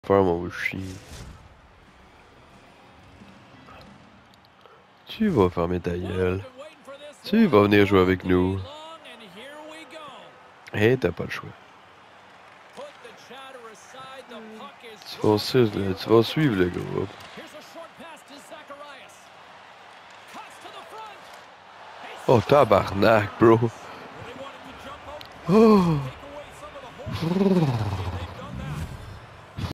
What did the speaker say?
Faire mon chien. Tu vas fermer ta gueule. Tu vas venir jouer avec nous. Hey, t'as pas le choix. Tu vas suivre le groupe. Oh, tabarnak, bro. Oh.